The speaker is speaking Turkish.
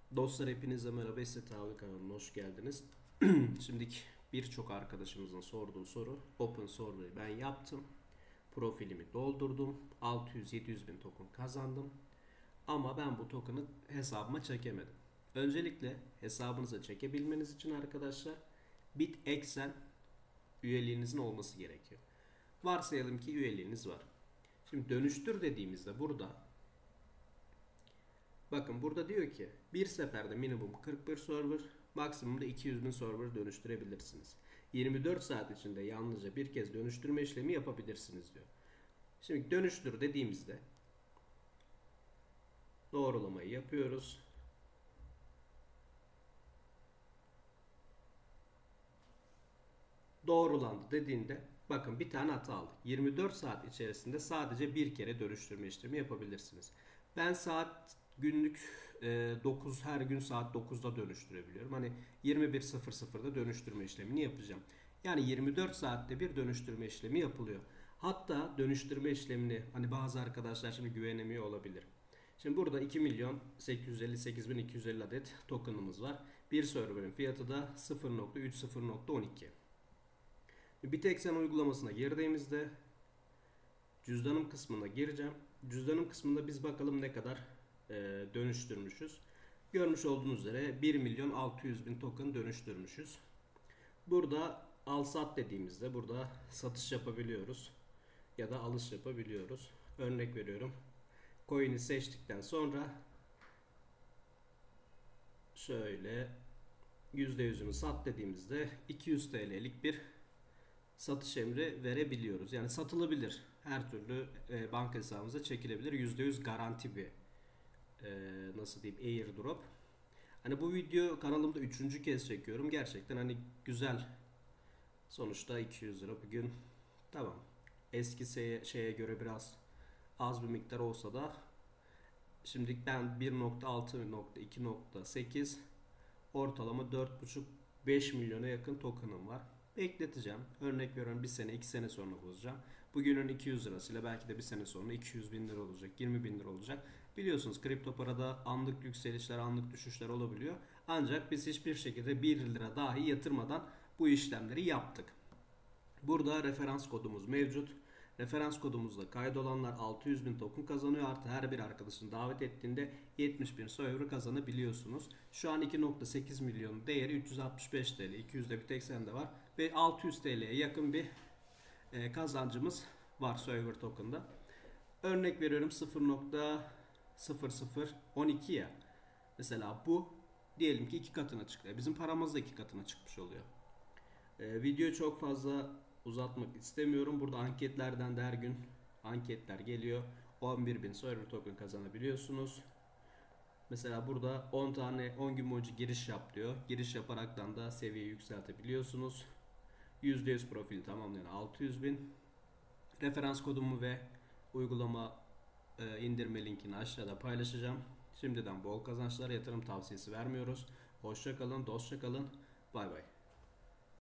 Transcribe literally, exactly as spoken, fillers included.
Dostlar hepinize merhaba. Esset abi kanalına hoş geldiniz. Şimdiki birçok arkadaşımızın sorduğu soru. Open soruyu ben yaptım. Profilimi doldurdum. altı yüz yedi yüz bin token kazandım. Ama ben bu token'ı hesabıma çekemedim. Öncelikle hesabınıza çekebilmeniz için arkadaşlar BitExen üyeliğinizin olması gerekiyor. Varsayalım ki üyeliğiniz var. Şimdi dönüştür dediğimizde burada bakın burada diyor ki bir seferde minimum kırk bir server, maksimumda iki yüz bin server dönüştürebilirsiniz. yirmi dört saat içinde yalnızca bir kez dönüştürme işlemi yapabilirsiniz diyor. Şimdi dönüştür dediğimizde doğrulamayı yapıyoruz. Doğrulandı dediğinde bakın bir tane hata aldı. yirmi dört saat içerisinde sadece bir kere dönüştürme işlemi yapabilirsiniz. Ben saat günlük e, dokuz her gün saat dokuzda dönüştürebiliyorum. Hani yirmi bir sıfır sıfırda dönüştürme işlemini yapacağım. Yani yirmi dört saatte bir dönüştürme işlemi yapılıyor. Hatta dönüştürme işlemini hani bazı arkadaşlar şimdi güvenemiyor olabilir. Şimdi burada iki milyon sekiz yüz elli sekiz bin iki yüz elli adet tokenımız var. Bir server'ın fiyatı da sıfır nokta üç sıfır nokta on iki. BitExen uygulamasına girdiğimizde cüzdanım kısmına gireceğim. Cüzdanım kısmında biz bakalım ne kadar e, dönüştürmüşüz. Görmüş olduğunuz üzere bir milyon altı yüz bin token dönüştürmüşüz. Burada al sat dediğimizde burada satış yapabiliyoruz ya da alış yapabiliyoruz. Örnek veriyorum. Coin'i seçtikten sonra şöyle yüzde yüzünü sat dediğimizde iki yüz T L'lik bir satış emri verebiliyoruz. Yani satılabilir. Her türlü e, banka hesabımıza çekilebilir. yüzde yüz garanti bir e, nasıl diyeyim airdrop. Hani bu video kanalımda üçüncü kez çekiyorum. Gerçekten hani güzel. Sonuçta iki yüz lira bugün tamam. Eski şeye, şeye göre biraz az bir miktar olsa da şimdi ben bir nokta altı nokta iki nokta sekiz ortalama dört buçuk beş milyona yakın token'ım var. Bekleteceğim. Örnek veriyorum bir sene iki sene sonra bozacağım. Bugünün iki yüz lirasıyla belki de bir sene sonra iki yüz bin lira olacak. yirmi bin lira olacak. Biliyorsunuz kripto parada anlık yükselişler anlık düşüşler olabiliyor. Ancak biz hiçbir şekilde bir lira dahi yatırmadan bu işlemleri yaptık. Burada referans kodumuz mevcut. Referans kodumuzda kaydolanlar altı yüz bin token kazanıyor. Artı her bir arkadaşını davet ettiğinde yetmiş bin server kazanabiliyorsunuz. Şu an iki nokta sekiz milyon değeri üç yüz altmış beş T L. iki yüzde BitExen'de var. Ve altı yüz T L'ye yakın bir e, kazancımız var server token'da. Örnek veriyorum sıfır nokta sıfır sıfır on iki ya. Mesela bu diyelim ki iki katına çıktı. Bizim paramız da iki katına çıkmış oluyor. E, videoyu çok fazla uzatmak istemiyorum. Burada anketlerden de her gün anketler geliyor. on bir bin server token kazanabiliyorsunuz. Mesela burada on tane on gün boyunca giriş yap diyor. Giriş yaparaktan da seviyeyi yükseltebiliyorsunuz. yüzde yüz profil tamamlayan altı yüz bin. Referans kodumu ve uygulama e, indirme linkini aşağıda paylaşacağım. Şimdiden bol kazançlar, yatırım tavsiyesi vermiyoruz. Hoşça kalın, dostça kalın. Bay bay.